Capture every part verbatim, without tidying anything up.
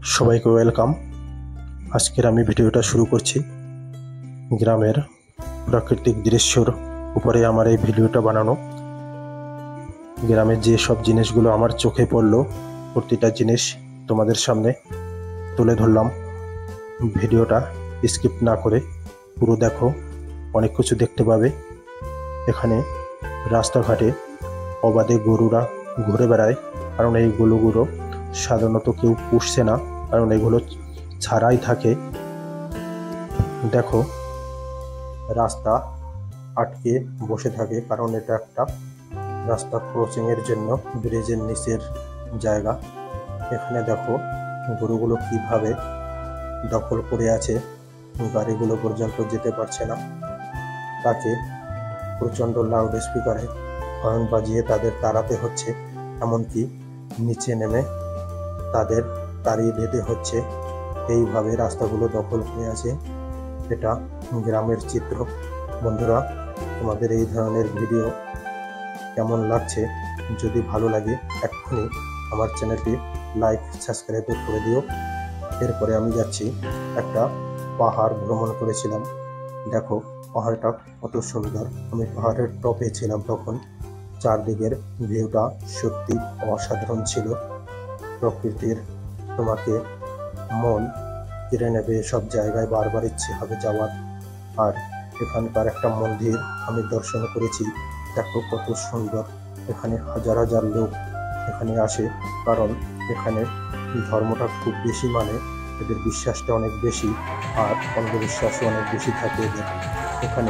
সবাইকে ওয়েলকাম। আজকের আমি ভিডিওটা শুরু করছি গ্রামের প্রাকৃতিক দৃশ্যর উপরে আমার এই ভিডিওটা বানানো। গ্রামের যে সব জিনিসগুলো আমার চোখে পড়লো প্রতিটা জিনিস তোমাদের সামনে তুলে ধরলাম। ভিডিওটা স্কিপ না করে পুরো দেখো, অনেক কিছু দেখতে পাবে। এখানে রাস্তাঘাটে অবাধে গরুরা ঘুরে বেড়ায়, কারণ এই গরুগুলো সাধারণত কেউ পুষছে না, কারণ এগুলো ছাড়াই থাকে। দেখো, রাস্তা আটকে বসে থাকে, কারণ এটা একটা রাস্তা ক্রসিং এর জন্য ব্রিজের নিচের জায়গা। এখানে দেখো গরুগুলো কিভাবে দখল করে আছে, গাড়িগুলো পর্যন্ত যেতে পারছে না। তাকে প্রচণ্ড লাউড স্পিকারে হর্ন বাজিয়ে তাদের তাড়াতে হচ্ছে, এমনকি নিচে নেমে তাদের তাড়িয়ে দিতে হচ্ছে। এইভাবে রাস্তাগুলো দখল করে আছে। এটা গ্রামের চিত্র। বন্ধুরা, তোমাদের এই ধরনের ভিডিও কেমন লাগছে? যদি ভালো লাগে এক্ষুনি আমার চ্যানেলটি লাইক সাবস্ক্রাইব করে দিও। এরপরে আমি যাচ্ছি, একটা পাহাড় ভ্রমণ করেছিলাম। দেখো পাহাড়টা কত সুন্দর। আমি পাহাড়ের টপে ছিলাম তখন। চারদিকের ভিউটা সত্যি অসাধারণ ছিল। প্রকৃতির তোমাকে মন কেড়ে নেবে, সব জায়গায় বারবার ইচ্ছে হবে যাওয়ার। আর এখানকার একটা মন্দির আমি দর্শন করেছি। দেখো কত সুন্দর। এখানে হাজার হাজার লোক এখানে আসে, কারণ এখানে ধর্মটা খুব বেশি, মানে এদের বিশ্বাসটা অনেক বেশি, আর অন্ধবিশ্বাসও অনেক বেশি থাকে এদের। এখানে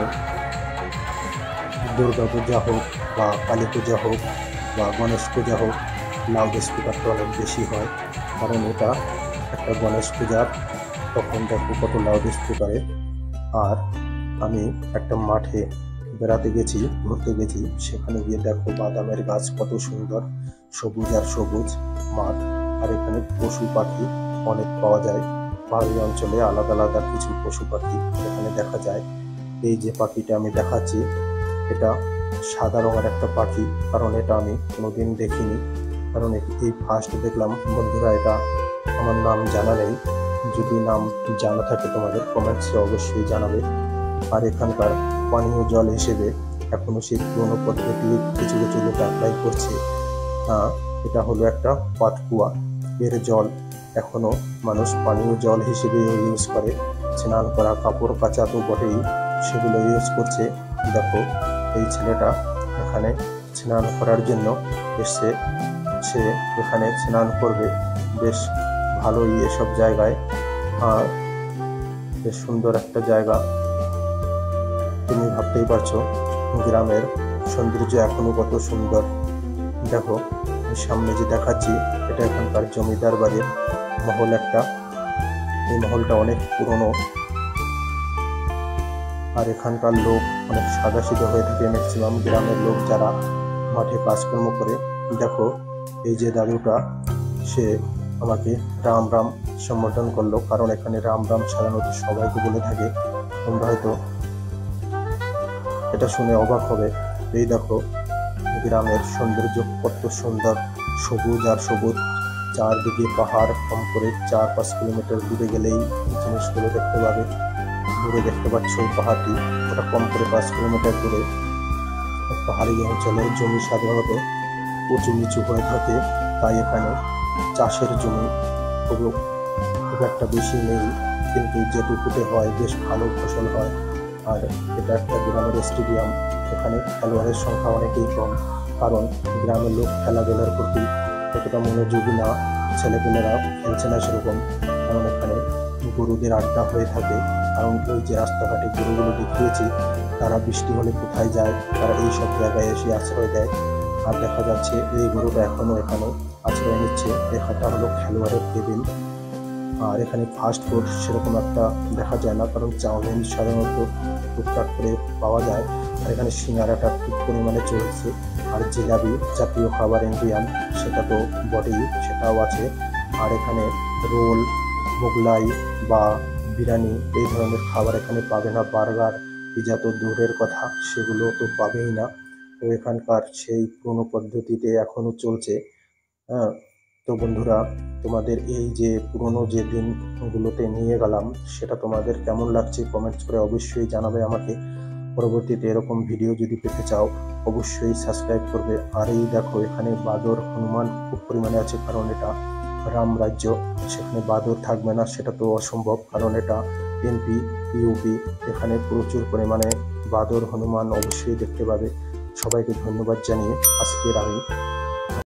দুর্গা পূজা হোক বা কালী পূজা হোক বা গণেশ পূজা হোক, লাউড স্পিকারটা অনেক বেশি হয়, কারণ এটা একটা গণেশ পূজার। তখন দেখো কত লাউড স্পিকারে। আর আমি একটা মাঠে বেড়াতে গেছি, ঘুরতে গেছি, সেখানে গিয়ে দেখো বাদামের গাছ কত সুন্দর, সবুজ আর সবুজ মাঠ। আর এখানে পশু পাখি অনেক পাওয়া যায়। পাহাড়ি অঞ্চলে আলাদা আলাদা কিছু পশু পাখি এখানে দেখা যায়। এই যে পাখিটা আমি দেখাচ্ছি, এটা সাদা রঙের একটা পাখি, কারণ এটা আমি কোনোদিন দেখিনি, কারণ এই ফার্স্ট দেখলাম। বন্ধুরা, এটা আমার নাম জানা নেই, যদি নাম জানা থাকে তোমাদের কমেন্টসে অবশ্যই জানাবে। আর এখানকার পানীয় জল হিসেবে এখনো সেই পুরোনো পদ্ধতি কিছু কিছু লোক অ্যাপ্লাই করছে। হ্যাঁ, এটা হলো একটা পাতকুয়া। এর জল এখনো মানুষ পানীয় জল হিসেবে ইউজ করে। স্নান করা, কাপড় কাচা তো বটেই, সেগুলো ইউজ করছে। দেখো এই ছেলেটা এখানে স্নান করার জন্য এসে, সে এখানে স্নান করবে। বেশ ভালোই এসব জায়গায়। আর বেশ সুন্দর একটা জায়গা। তুমি ভাবতেই পারছো গ্রামের সৌন্দর্য এখনো কত সুন্দর। দেখো সামনে যে দেখাচ্ছি, এটা এখানকার জমিদার বাড়ির মহল একটা। এই মহলটা অনেক পুরনো। আর এখানকার লোক অনেক সাদাসিধে হয়ে থাকে, ম্যাক্সিমাম গ্রামের লোক যারা মাঠে কাজকর্ম করে। দেখো এই যে দাদুটা, সে আমাকে রাম রাম সম্বোধন করলো, কারণ এখানে রাম রাম সাধারণত সবাইকে বলে থাকে। তোমরা হয়তো এটা শুনে অবাক হবে। এই দেখো গ্রামের সৌন্দর্য কত সুন্দর, সবুজ আর সবুজ, চারদিকে পাহাড়। কম করে চার পাঁচ কিলোমিটার দূরে গেলেই জিনিসগুলো দেখতে পাবে। দূরে দেখতে পাচ্ছ ওই পাহাড়টি, ওটা কম করে পাঁচ কিলোমিটার দূরে। পাহাড়ি অঞ্চলের জমি সাধারণত উঁচু নিচু হয়ে থাকে, তাই এখানে চাষের জমি খুব খুব একটা বেশি নেই, কিন্তু যেটুকুতে হয় বেশ ভালো ফসল হয়। আর এটা একটা গ্রামের স্টেডিয়াম। এখানে খেলোয়াড়ের সংখ্যা অনেকেই কম, কারণ গ্রামের লোক খেলাধুলার প্রতি এতটা মনোযোগী না, ছেলেপেলেরা খেলছে না সেরকম। কারণ এখানে গরুদের আড্ডা হয়ে থাকে, কারণ ওই যে রাস্তাঘাটে গরুগুলো দেখিয়েছি, তারা বৃষ্টি হলে কোথায় যায়, তারা এই সব জায়গায় এসে আশ্রয় দেয়। আর দেখা যাচ্ছে এই গরুটা এখনো এখানে আশ্রয় নিচ্ছে। এখানটা হলো খেলোয়াড়ের কেবিন। আর এখানে ফাস্ট ফুড সেরকম একটা দেখা যায় না, কারণ চাউমিন সাধারণত টুকটাক করে পাওয়া যায়। আর এখানে সিঙ্গারাটা খুব পরিমাণে চলছে। আর জিলাপি জাতীয় খাবার ইন্ডিয়ান, সেটা তো বটেই, সেটাও আছে। আর এখানে রোল, মোগলাই বা বিরিয়ানি এই ধরনের খাবার এখানে পাবে না। বার্গার, পিজা তো দূরের কথা, সেগুলো তো পাবেই না। তো এখানকার সেই পুরোনো পদ্ধতিতে এখনো চলছে। হ্যাঁ, তো বন্ধুরা, তোমাদের এই যে পুরনো যে দিনগুলোতে নিয়ে গেলাম, সেটা তোমাদের কেমন লাগছে কমেন্টস করে অবশ্যই জানাবে আমাকে। পরবর্তীতে এরকম ভিডিও যদি পেতে চাও অবশ্যই সাবস্ক্রাইব করবে। আর এই দেখো, এখানে বাদর হনুমান খুব পরিমাণে আছে, কারণ এটা রাম রাজ্য, সেখানে বাদর থাকবে না সেটা তো অসম্ভব, কারণ এটা এমপি ইউপি, এখানে প্রচুর পরিমাণে বাদর হনুমান অবশ্যই দেখতে পাবে। সবাইকে ধন্যবাদ জানিয়ে আজকের আমি